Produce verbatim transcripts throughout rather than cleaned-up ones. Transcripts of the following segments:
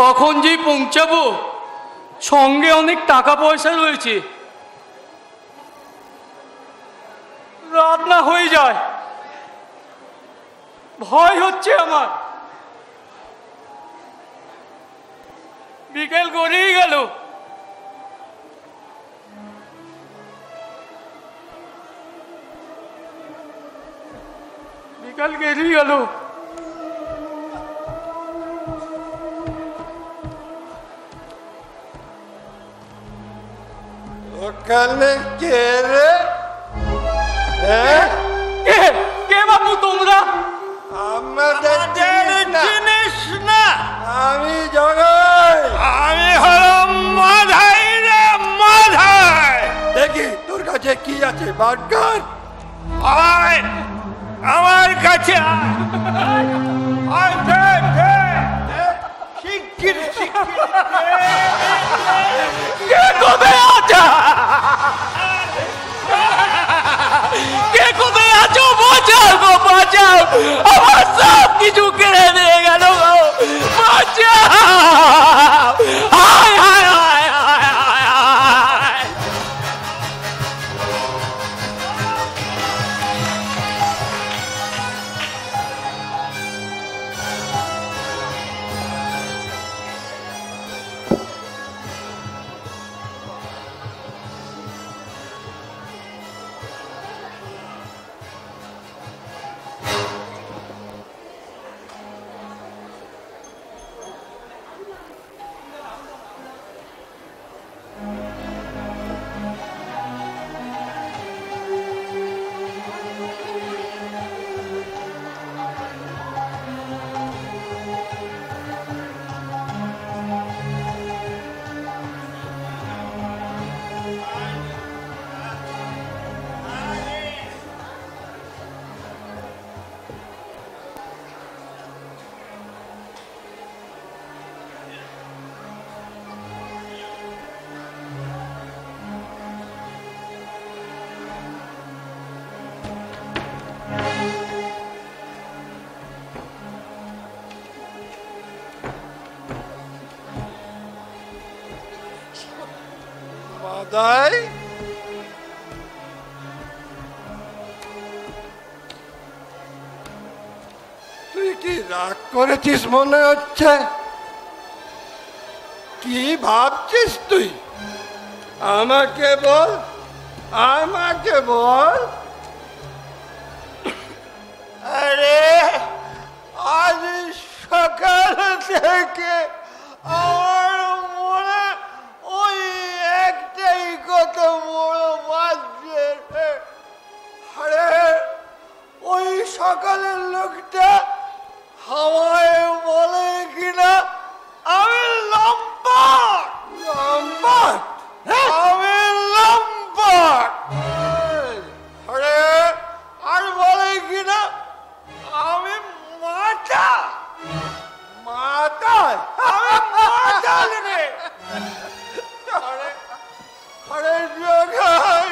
কখন যে পৌঁছাবো, সঙ্গে অনেক টাকা পয়সা রয়েছে, রাত না হয়ে যায়, ভয় হচ্ছে আমার। বিকেল গড়িয়ে গেল, বিকাল গড়িয়ে গেল। ওখানে কে রে? কে কে বাবু তোমরা? আমাদের জিনিস না। আমি জগাই। আমি হলাম মাধাই রে, মাধাই। দেখি তোর কাছে কি আছে, বার কর। আয় আমার কাছে আয়। আয় দে দে। শিগগির শিগগির। কে কোথায় আছো? কে কোথায় আছো? বাঁচাও গো, বাঁচাও, আমার সব কিছু কেড়ে নিয়ে গেল গো, বাঁচাও। হায় হায় হায় হায় হায় হায়। মাধাই, তুই কি রাগ করেছিস মনে হচ্ছে? কি ভাবছিস তুই? আমাকে বল, আমাকে বল। আরে আজ সকাল থেকে আমার মনে ওই একটাই কথা বড় বাজছে। আরে ওই সকালের লোকটা আমায় বলে কিনা আমি লম্পট, লম্পট, আমি লম্পট। আরে আর বলে কিনা আমি মাথা, মাথা, আমি মাতাল রে। আরে আরে জগাই,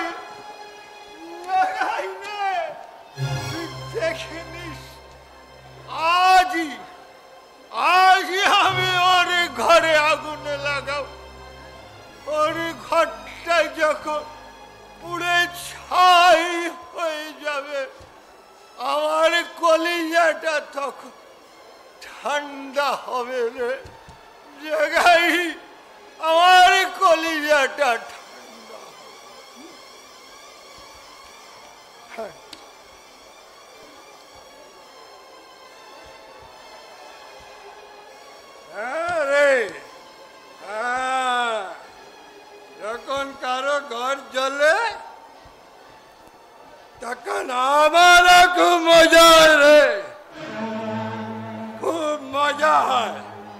জগাই রে, তুই দেখে নিস, আজই আজই আমি ওর ঘরে আগুনে লাগাও। ওর ঘরটা যখন পুড়ে ছাই হয়ে যাবে, আমার কলিজাটা তখন ঠান্ডা হবে রে জগাই, আমার কলিজাটা ঠান্ডা হবে। আরে যখন কারো ঘর জ্বলে তখন আমার খুব মজা হয় রে, খুব মজা হয়।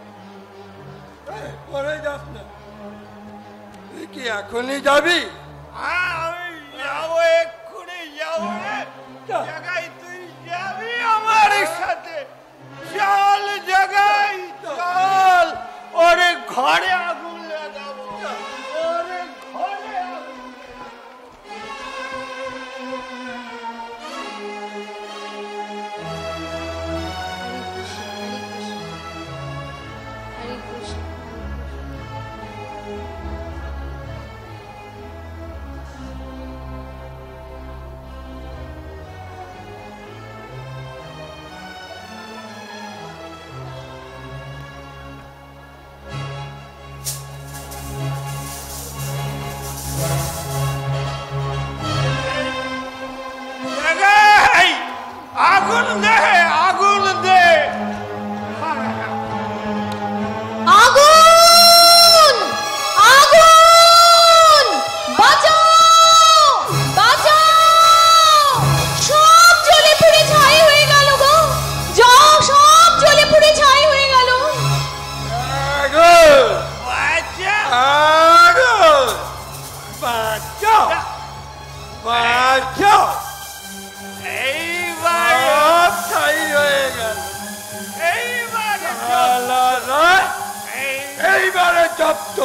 পরে যাস না, তুই কি এখনই যাবি? আমি যাবো, এক্ষুনি যাবো রে জগাই। তুই যাবি আমার সাথে? চল জগাই চল, ওরে ঘরে আগুন লাগাবো, ওরে ঘরে আগুন। হরে কৃষ্ণ, হরে কৃষ্ণ, হরে কৃষ্ণ। আচ্ছা এইবার সব ঠাই হয়ে গেল। এইবারে শালারা, এইবারে জব্দ।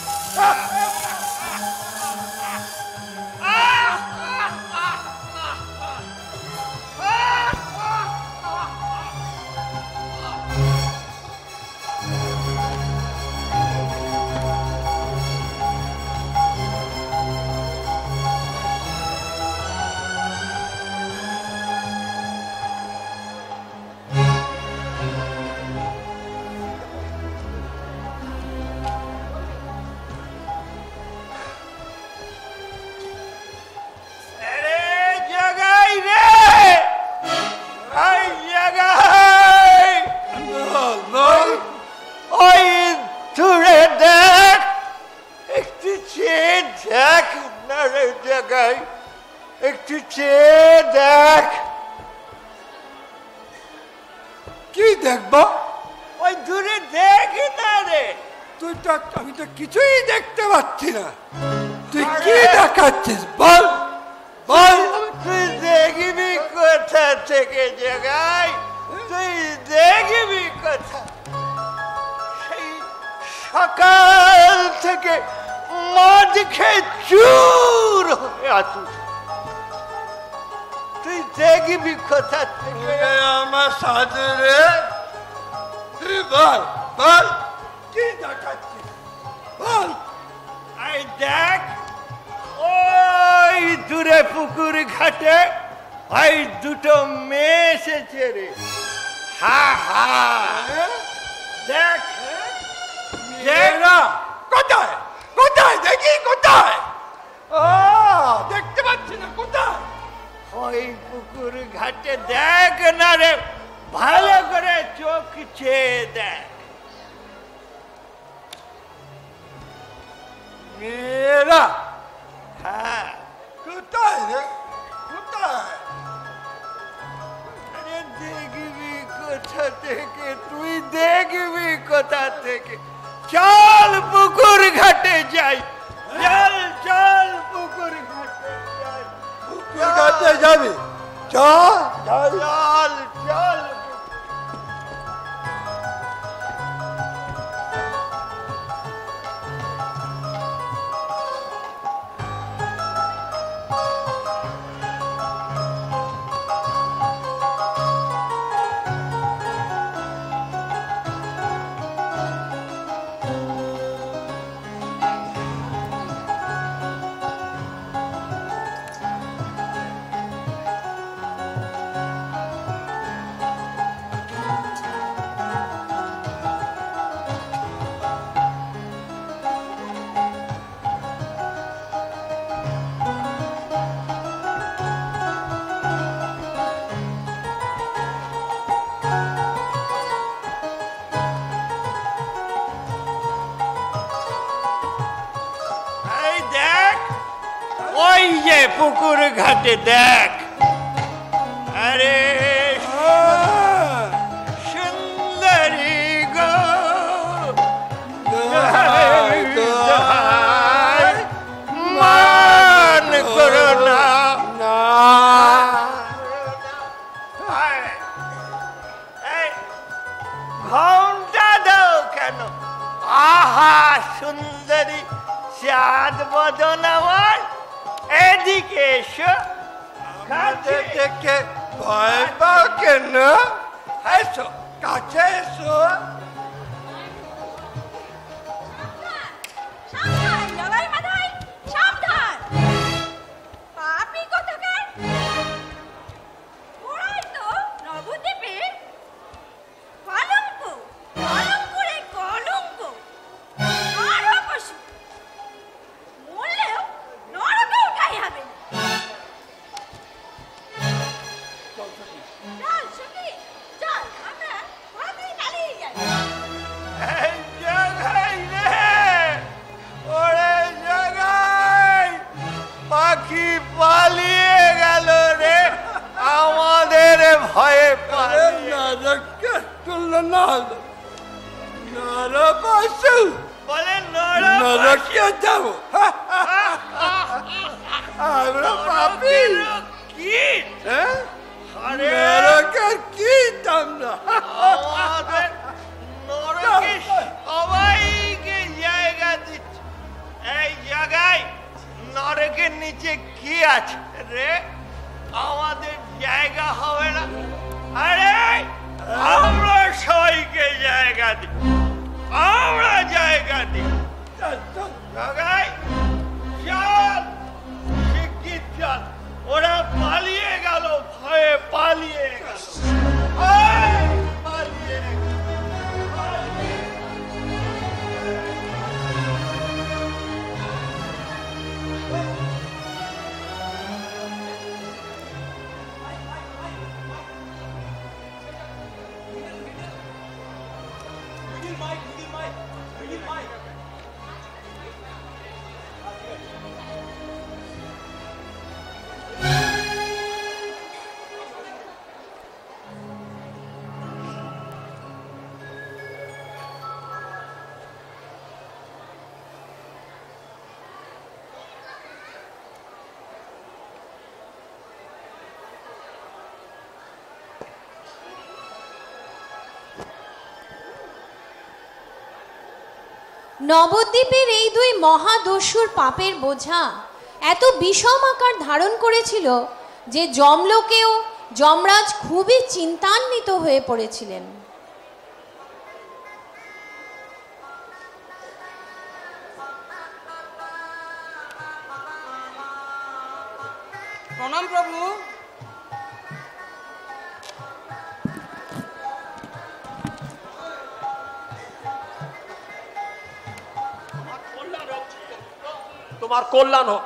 আরে জাগাই রে, এই জাগাই, বল, ওই দূরে দেখ, একটু চেয়ে দেখ না রে জাগাই, একটু চেয়ে দেখ। কি দেখবো? ওই দূরে দেখ না রে। তুই তো, আমি তো কিছুই দেখতে পাচ্ছি না। তুই কি দেখাচ্ছিস বল বল। তুই দেখবি কোথা থেকে জাগাই, তুই দেখবি কোথা? সেই সকাল থেকে মদ খেয়ে চুর হয়ে আছিস, তুই দেখবি কোথা থেকে? আমার সাথে রে, তুই বল বল, কি দেখাচ্ছিস বল। এই দেখ, ওই দূরে পুকুর ঘাটে ওই দুটো মেয়ে এসেছে রে। হা হা, দেখ দেখ না, কোথায় কোথায় দেখি কোথায়? ও, দেখতে পাচ্ছি না, কোথায়? ওই পুকুর ঘাটে দেখ না রে, ভালো করে চোখ চেয়ে দেখ। মেয়েরা হ্যাঁ, কোথায় রে, কোথায়? আরে দেখবি কোথা থেকে, তুই দেখবি কোথা থেকে? চল পুকুর ঘাটে যাই, চল চল পুকুর ঘাটে যাই। পুকুর ঘাটে যাবি? চল চল। চল চল। ওই যে পুকুর ঘাটে দেখ। আরে সুন্দরী গো, মান করো না, ঘন্টা দাও কেন? আহা সুন্দরী চাঁদ বদন আমার, এদিকে এসো। কাছে থেকে ভয় পাও কেন? এসো কাছে এসো। সাবধান জগাই মাধাই, সাবধান। পাপী কোথাকার, ওরাই তো নবদ্বীপে কলঙ্ক, কলঙ্করে কলঙ্ক, নরপশু, মরলেও নরকে উঠাই হবে। চল সখী চল, আমরা তাড়াতাড়ি চালিয়ে যাই। এই জাগাই রে, ওরে জাগাই, পাখি পালিয়ে গেল রে, আমাদের ভয়ে পালিয়ে। নরকে তুললো না, নরপশু বলে নরকে নরকে যাবো। আমরা পাপি কীট। হ্যাঁ আরে নরকের কীট আমরা আমাদের নরকে সবাইকে জায়গা দিচ্ছে। এই জায়গায় নরকের নিচে কি আছে রে? আমাদের জায়গা হবে না? আরে আমরা সবাইকে জায়গা দিই, আমরা জায়গা দিই। জায়গায় চল, শিগগির চল। ওরা পালিয়ে গেল, ভয়ে পালিয়ে গেল, পালিয়ে গেল। নবদ্বীপের এই দুই মহাদস্যুর পাপের বোঝা এত বিষম আকার ধারণ করেছিল যে যমলোকেও যমরাজ খুবই চিন্তান্বিত হয়ে পড়েছিলেন। প্রণাম প্রভু। তোমার কল্যাণ হোক।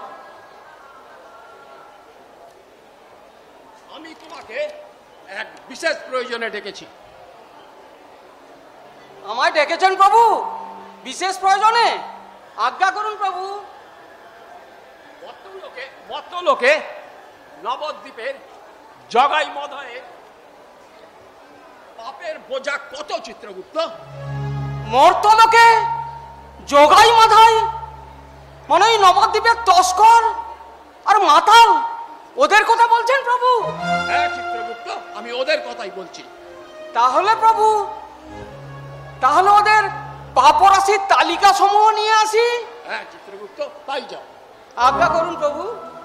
আমি তোমাকে এক বিশেষ প্রয়োজনে ডেকেছি। আমায় ডেকেছেন প্রভু? বিশেষ প্রয়োজনে? আজ্ঞা করুন প্রভু। মর্তলোকে মর্তলোকে নবদ্বীপের জগাই মধয়ে পাপের বোঝা কত চিত্রগুপ্ত? মর্তলোকে জগাই মাধাই মানে এই নবদ্বীপের তস্কর আর মাতাল, ওদের কথা বলছেন প্রভু? হ্যাঁ চিত্রগুপ্ত, আমি ওদের কথাই বলছি। তাহলে প্রভু, তাহলে ওদের পাপরাশির তালিকা সমূহ নিয়ে আসি। হ্যাঁ চিত্রগুপ্ত, তাই যাও। আজ্ঞা করুন প্রভু।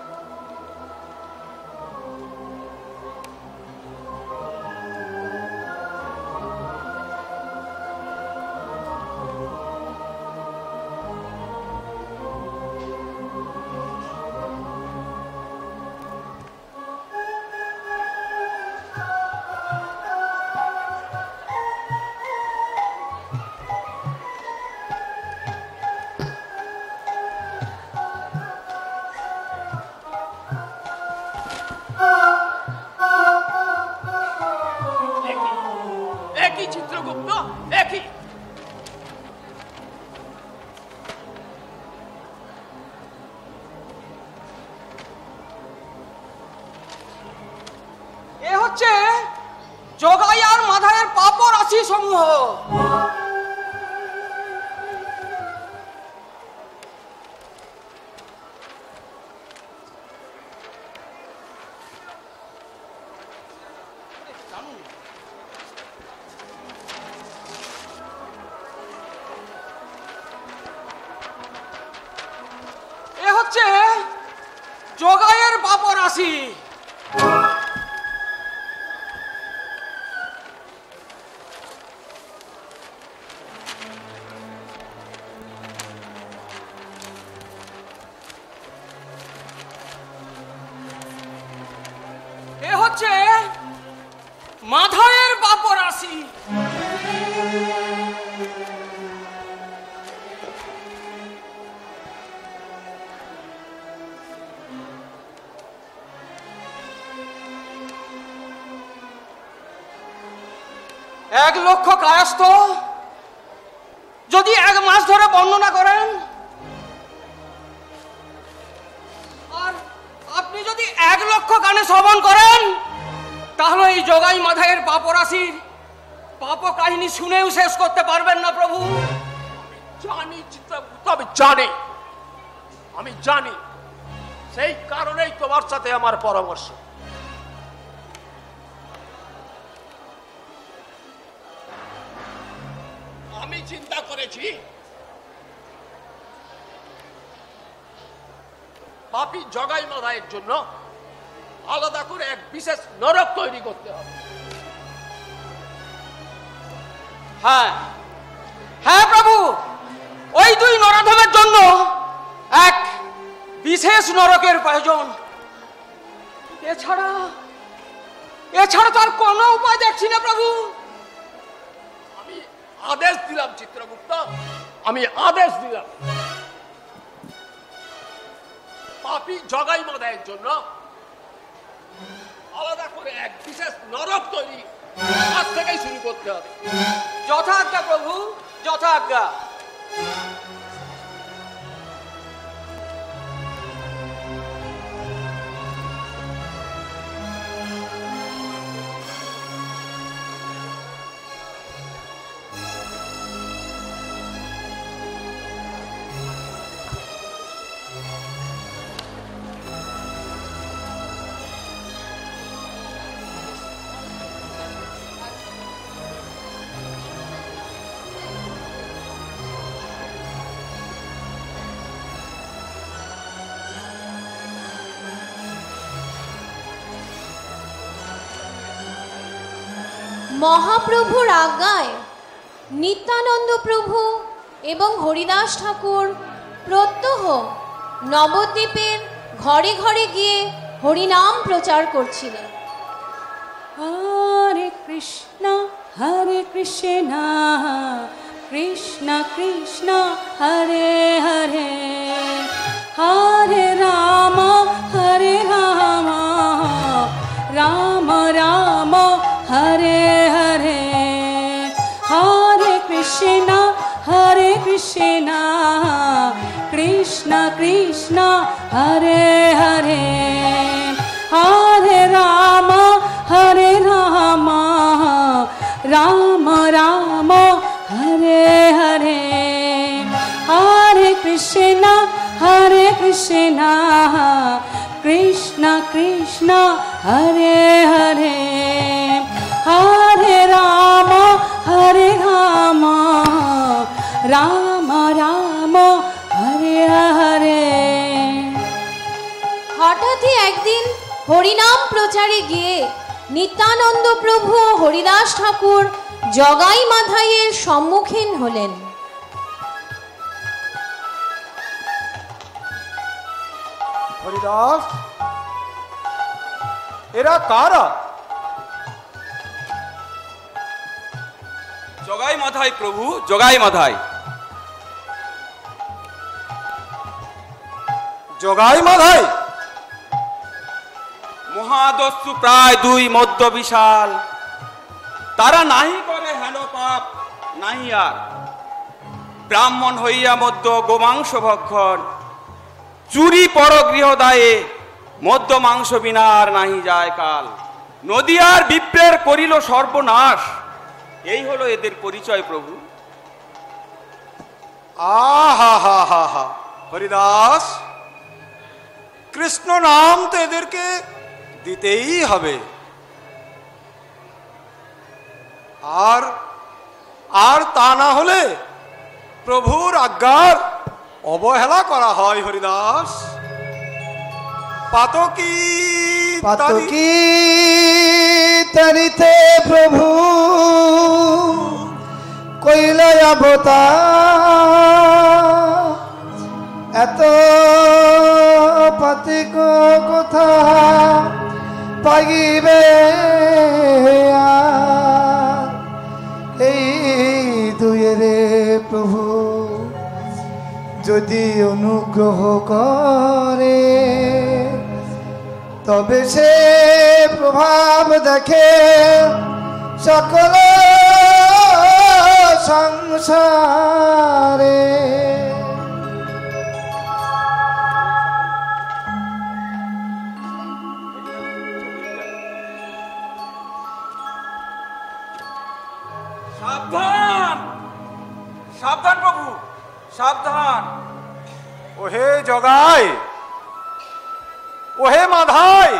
একই চিত্রগুপ্ত, একই। এ হচ্ছে জগাই আর মাধায়ের পাপরাশি সমূহ। এ হচ্ছে জগাইয়ের পাপরাশি। এ হচ্ছে মাধায়ের পাপরাশি। এক লক্ষ কায়স্থ যদি এক মাস ধরে বর্ণনা করেন, আর আপনি যদি এক লক্ষ গানে শ্রবণ করেন, তাহলে এই জগাই মাধায়ের পাপরাশির পাপ কাহিনী শুনেও শেষ করতে পারবেন না প্রভু। জানি চিত্রগুপ্ত, আমি জানি, আমি জানি সেই কারণেই তোমার সাথে আমার পরামর্শ। আমি চিন্তা করেছি পাপী জগাই মাধাইয়ের জন্য আলাদা করে এক বিশেষ নরক তৈরি করতে হবে। হ্যাঁ হ্যাঁ প্রভু, ওই দুই নরাধমের জন্য এক বিশেষ নরকের প্রয়োজন। এছাড়া এছাড়া তার কোনো উপায় দেখছি না প্রভু। আমি আদেশ দিলাম চিত্রগুপ্ত, আমি আদেশ দিলাম পাপী জগাই মাধাইয়ের জন্য আলাদা করে এক বিশেষ নরক তৈরি আজ থেকেই শুরু করতে হবে। যথাজ্ঞা প্রভু, যথাজ্ঞা। মহাপ্রভুর আজ্ঞায় নিত্যানন্দ প্রভু এবং হরিদাস ঠাকুর প্রত্যহ নবদ্বীপের ঘরে ঘরে গিয়ে হরিনাম প্রচার করছিলেন। হরে কৃষ্ণ হরে কৃষ্ণ কৃষ্ণ কৃষ্ণ হরে হরে হরে রাম হরে রাম রাম রাম হরে হরে হরে কৃষ্ণ হরে কৃষ্ণ কৃষ্ণ কৃষ্ণ হরে হরে হরে রাম হরে রাম রাম রাম হরে হরে হরে কৃষ্ণ হরে কৃষ্ণ কৃষ্ণ কৃষ্ণ হরে হরে হরে রাম হরে রাম রাম রাম হরে হরে। হঠাৎই একদিন হরিনাম প্রচারে গিয়ে নিত্যানন্দ প্রভু ও হরিদাস ঠাকুর জগাই মাধাইয়ের সম্মুখীন হলেন। হরিদাস, এরা কারা? জগাই মাধাই প্রভু, জগাই মাধাই। জগাই মাধাই? মহাদস্যু প্রায় দুই মধ্য বিশাল, তারা নাহি করে হেন পাপ নাহি আর। ব্রাহ্মণ হইয়া মধ্য গোমাংস ভক্ষণ, চুরি পর গৃহদায়ে মধ্য মাংস বিনার নাহি যায় কাল। নদিয়ার বিপ্রের করিল সর্বনাশ, এই হলো এদের পরিচয় প্রভু। আহা হা হা হা হরিদাস, কৃষ্ণ নাম তো এদেরকে দিতেই হবে। আর আর তা না হলে প্রভুর আজ্ঞার অবহেলা করা হয় হরিদাস। পাতকি পাতকি তারিতে প্রভু কইল অবতার, এত পাতিক কথা পাইবে এই দুয়েরে প্রভু যদি অনুগ্রহ করে, তবে সে প্রভাব দেখে সকল সংসারে। সাবধান সাবধান প্রভু, সাবধান। ওহে জগাই, ওহে মাধাই,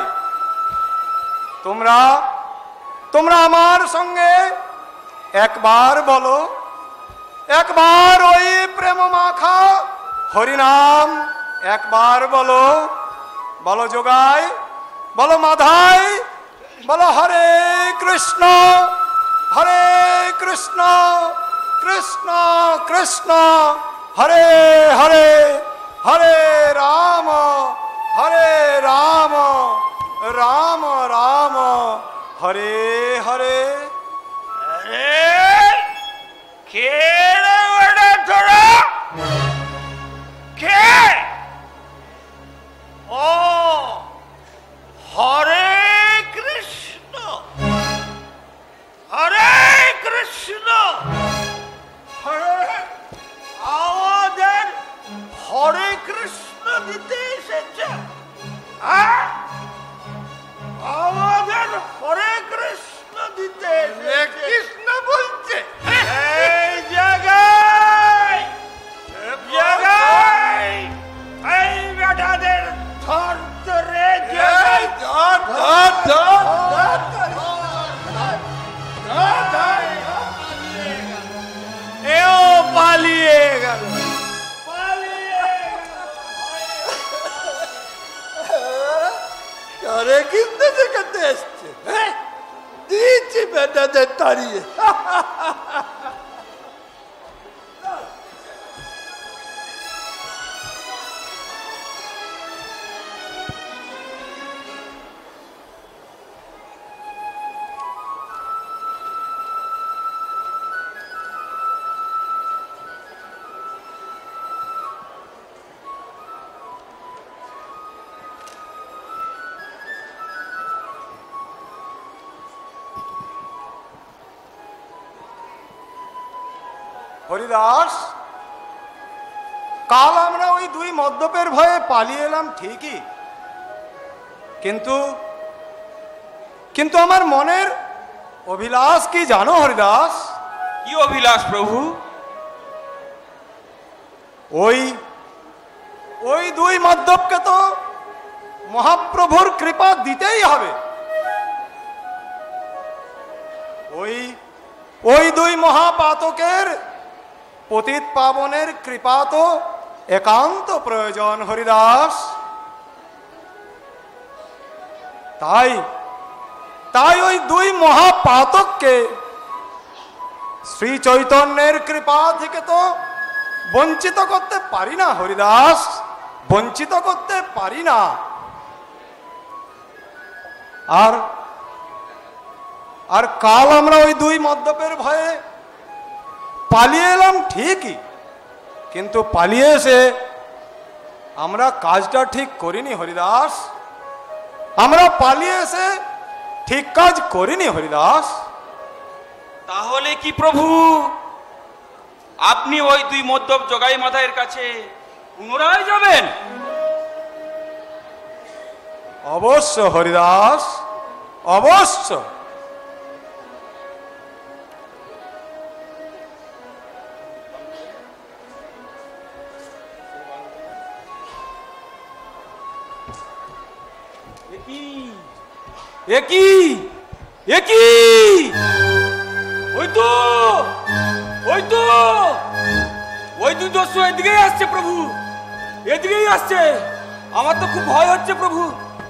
তোমরা তোমরা আমার সঙ্গে একবার বলো, একবার ওই প্রেম মাখা হরিনাম একবার বলো। বলো যোগাই, বলো মাধাই, বলো হরে কৃষ্ণ হরে কৃষ্ণ কৃষ্ণ কৃষ্ণ হরে হরে হরে রাম হরে রাম রাম রাম হরে হরে। আরে কে রে ওটা তোরা? কে? ও হরে কৃষ্ণ হরে কৃষ্ণ হরে, আমাদের হরে কৃষ্ণ দিতে এসেছে। হ্যাঁ, আমাদের হরে কৃষ্ণ দিতে কৃষ্ণ বলছে। এই জায়গায় জায়গায় এই বেটাদের ধর ধরে জায়গায় ধর ধর ধর ধর। এও পালিয়ে গেল পালিয়ে আরে কিন্তু দেখাতে এসছে, দিয়েছি বেটাদের তাড়িয়ে। হরিদাস, কাল আমরা ওই দুই মদ্যপের ভয়ে পালিয়ে এলাম ঠিকই, কিন্তু কিন্তু আমার মনের অভিলাষ কি জানো হরিদাস? কি অভিলাষ প্রভু? ওই ওই দুই মদ্যপকে তো মহাপ্রভুর কৃপা দিতেই হবে। ওই ওই দুই মহাপাতকের পতিত পাবনের কৃপা তো একান্ত প্রয়োজন হরিদাস। তাই তাই ওই দুই মহাপাতককে শ্রী চৈতন্যের কৃপা থেকে তো বঞ্চিত করতে পারি না হরিদাস, বঞ্চিত করতে পারি না। আর আর কাল আমরা ওই দুই মদ্যপের ভয়ে পালিয়ে এলাম ঠিকই, কিন্তু পালিয়ে এসে আমরা কাজটা ঠিক করিনি হরিদাস, আমরা পালিয়ে এসে ঠিক কাজ করিনি হরিদাস। তাহলে কি প্রভু আপনি ওই দুই মদ্যপ জগাই মাধাইয়ের কাছে পুনরায় যাবেন? অবশ্য হরিদাস, অবশ্য। একই একই ওই তো ওই তো ওই দুই দস্যু এদিকেই আসছে প্রভু, এদিকেই আসছে। আমার তো খুব ভয় হচ্ছে প্রভু।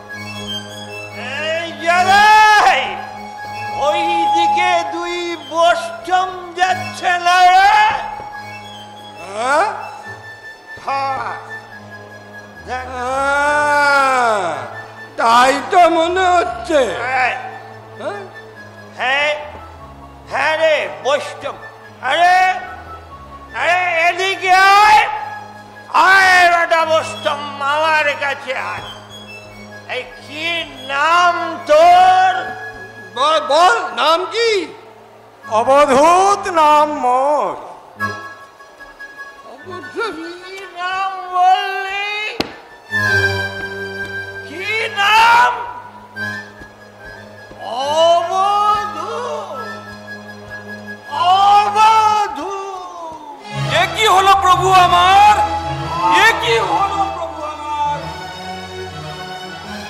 এই জায়গায় ওই দিকে দুই বষ্টম যাচ্ছে না রে? হ্যাঁ? হ্যাঁ, দেখ। হ্যাঁ, তাই তো মনে হচ্ছে। হ্যাঁ হ্যাঁ? হ্যাঁ হ্যাঁ রে বৈষ্ণব। আরে আরে এদিকে আয় আয় বেটা বৈষ্ণব, আমার কাছে আয়। এই কি নাম তোর? বল বল, নাম কি? অবধূত নাম মোর। কি নাম বললি? কি নাম? অবধূ অবধূ। এ কি হলো প্রভু আমার? এ কি হলো প্রভু আমার?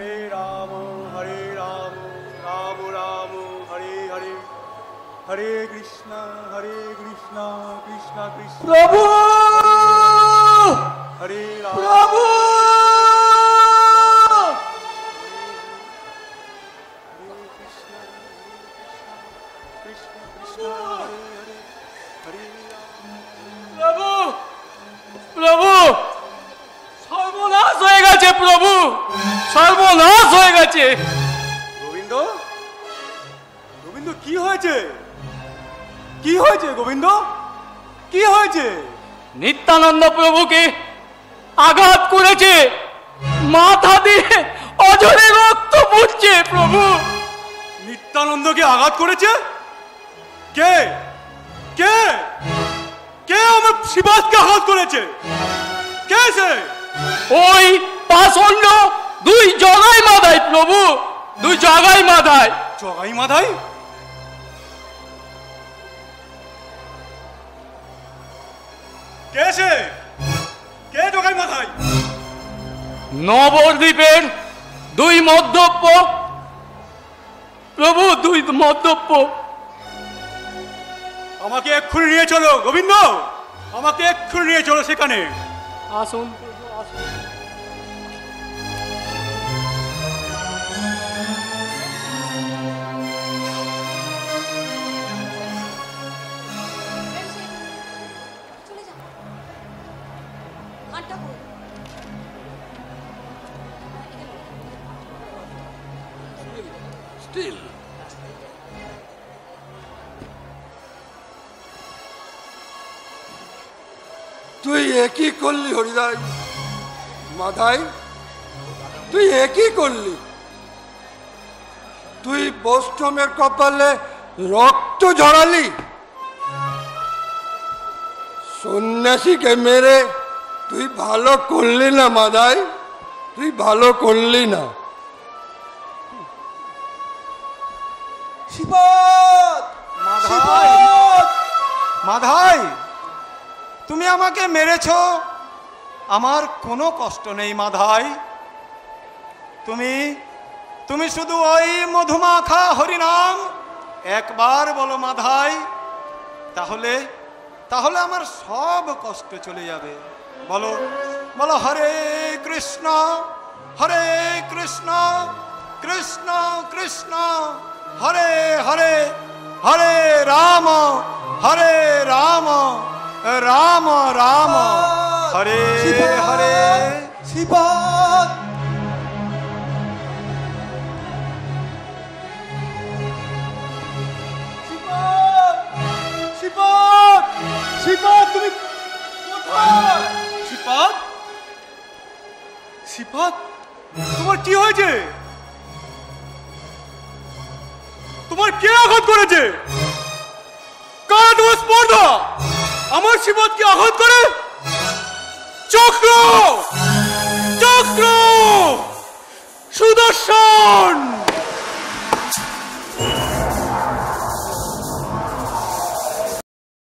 হরে রাম হরে রাম রাম রাম হরে হরে হরে কৃষ্ণ হরে কৃষ্ণ কৃষ্ণ কৃষ্ণ প্রভু হরে রাম প্রভু প্রভু প্রভু সর্বনাশ হয়ে গেছে প্রভু সর্বনাশ হয়ে গেছে গোবিন্দ গোবিন্দ কি হয়েছে কি হয়েছে গোবিন্দ কি হয়েছে নিত্যানন্দ প্রভুকে আঘাত করেছে মাথা দিয়ে অজরে রক্ত পড়ছে প্রভু নিত্যানন্দকে আঘাত করেছে কে কে কে আমার শিবাজকে আঘাত করেছে কে সে ওই পাষণ্ড দুই জগাই মাধাই প্রভু দুই জগাই মাধাই জগাই মাধাই কে সে কে জগাই মাধাই নবদ্বীপের দুই মদ্যপ প্রভু দুই মদ্যপ আমাকে এক্ষুনি নিয়ে চলো গোবিন্দ আমাকে এক্ষুনি নিয়ে চলো সেখানে আসুন স্টিল তুই একই করলি হরিদাই মাধাই তুই একই করলি তুই বৈষ্ণবের কপালে রক্ত ঝরালি সন্ন্যাসীকে মেরে তুই ভালো করলি না মাধাই তুই ভালো করলি না শিবত মাধাই মাধাই তুমি আমাকে মেরেছো আমার কোনো কষ্ট নেই মাধাই তুমি তুমি শুধু ওই মধুমাখা হরিনাম একবার বলো মাধাই তাহলে তাহলে আমার সব কষ্ট চলে যাবে বলো বলো হরে কৃষ্ণ হরে কৃষ্ণ কৃষ্ণ কৃষ্ণ হরে হরে হরে রাম হরে রাম রাম রাম হরে হরে শিবত শিবত শিবত তুমি কোথায় শিবত শিবত তোমার কি হয়েছে তোমার কে আঘাত করেছে কারা তোমার স্পর্ধা আমার শিবতকে আঘাত করে চক্র চক্র সুদর্শন